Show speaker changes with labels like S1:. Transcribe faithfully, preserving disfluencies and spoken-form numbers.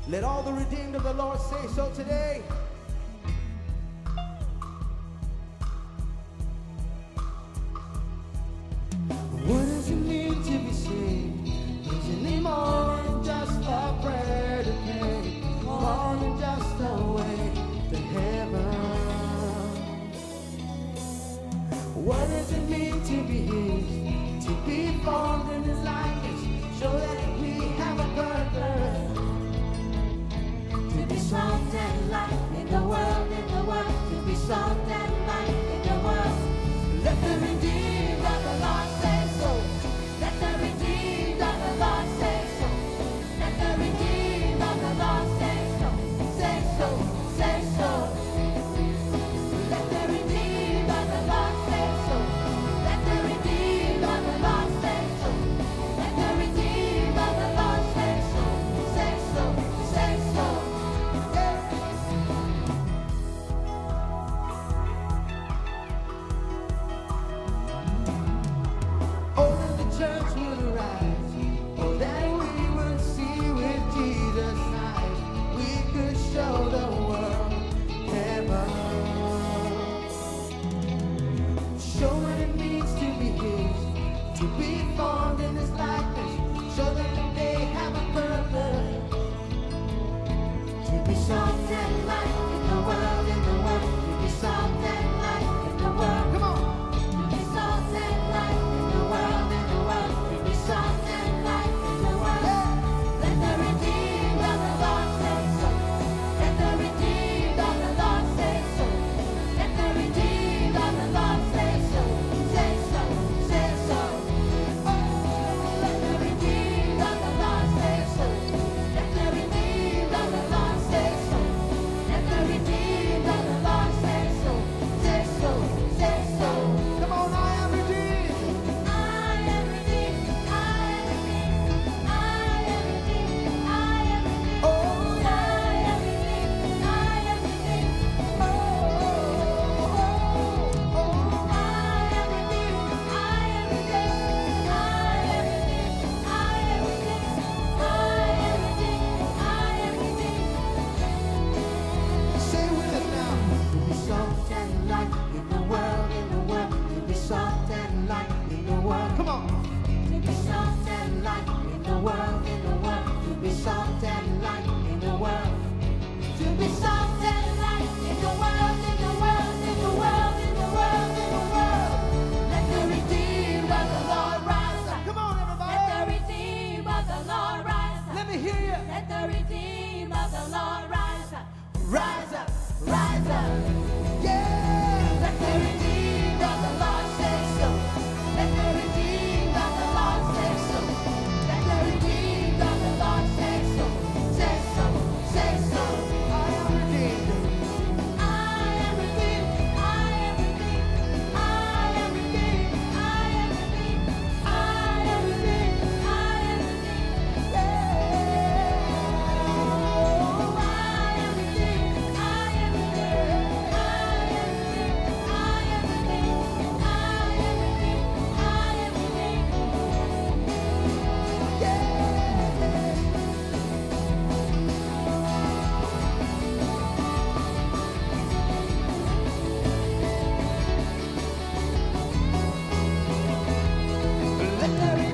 S1: Let all the redeemed of the Lord say so today. What does it mean to be saved? Means you need more than just a prayer to pray, more than just a way to heaven. What does it mean to be His? To be formed in His likeness, show that we have a purpose. To be salt and light in the world, in the world. To be salt and light in the world. Let the redeemed of the Lord say so. Let the redeemed of the Lord say so. Let the redeemed of the Lord say so. Say so, say so. Let the redeemed of the Lord say so. Let the redeemed of the Lord say so. Let the redeemed of the Lord say so. Say so, say so. Oh, that the church would arise. Oh, that we would see with Jesus' eyes. We could show the world heaven. Show what it means to be His, to be formed in His likeness. Show that they have a purpose. To be salt and light in the world, in the world. To be salt and light in the world. Come on. To be salt and light in the world, in the world. To be salt and light in the world. Let the redeemed of the Lord say so. Let the redeemed of the Lord say so. Let the redeemed of the Lord say so. Say so, say so. Oh, let the redeemed of the Lord say so. Let the redeemed of the Lord say so. Let the redeemed of the Lord say so. Say so, say so. Come on, I am redeemed. I am redeemed. I am redeemed. I am redeemed. I am redeemed. Oh, I am redeemed. I am redeemed. Oh, oh, oh, oh, I am redeemed. I am redeemed. I am redeemed. I am redeemed. I am redeemed. I am redeemed. Say with us now. To be salt and light in the world, in the world. To be salt and light in the world. Come on. To be salt and light in the world, in the world. To be salt and light in the world. To be salt and light in the world, in the world, in the world, in the world, in the world. Let the redeemed of the Lord rise up. Come on, everybody. Let the redeemed of the Lord rise up. Let me hear you. Let the redeemed of the Lord rise up. Rise up, rise up. Yeah. Let the redeemed of the Lord say so. Let the redeemed of the Lord say so. Let the redeemed of the Lord say so. Say so, say so. I am redeemed. I am redeemed. I am redeemed. I am redeemed. I am redeemed. I am redeemed. I am redeemed. Yeah. Oh, I am redeemed. I am redeemed. I am redeemed. I am redeemed. I am redeemed. I am redeemed. Yeah. Let the